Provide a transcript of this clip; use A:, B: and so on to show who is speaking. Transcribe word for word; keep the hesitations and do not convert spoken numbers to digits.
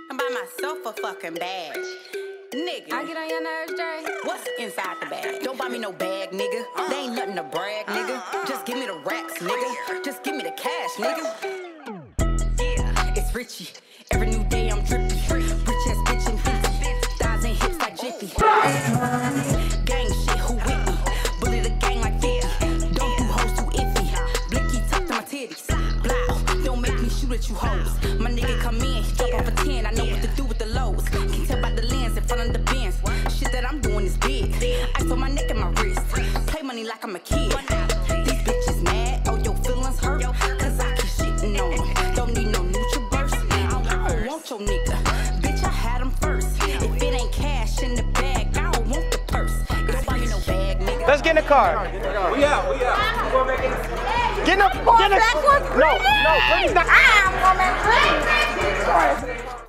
A: I'm by myself a fucking badge. Nigga,
B: I get on your nerves, Dre.
A: what's inside the bag? Don't buy me no bag, nigga. They ain't nothing to brag, nigga. Just give me the racks, nigga. Just give me the cash, nigga. Yeah, it's Richie. Every new day I'm drippy. Rich ass bitch and fifty. Thighs and hips like Jiffy. Gang shit, who with me? Bully the gang like fifty. Don't do hoes too iffy. Blicky tucked to my titties. Blow, don't make me shoot at you hoes. My nigga come in, he drop off a ten. I know what to do with the lows. Can tell by the lens in front of the Benz. Shit that I'm doing is big. Ice on my neck and my wrist. Play money like I'm a kid. These bitches mad, oh your feelings hurt. Cause I keep shitting on them. Don't need no neutral burst. I don't want your nigga. Bitch, I had him first. If it ain't cash in the bag, I don't want the purse. Don't buy me no bag, nigga.
C: Let's get in the car.
D: We out, we out.
C: Get in the, get in the, no, no, please not.
B: I'm coming.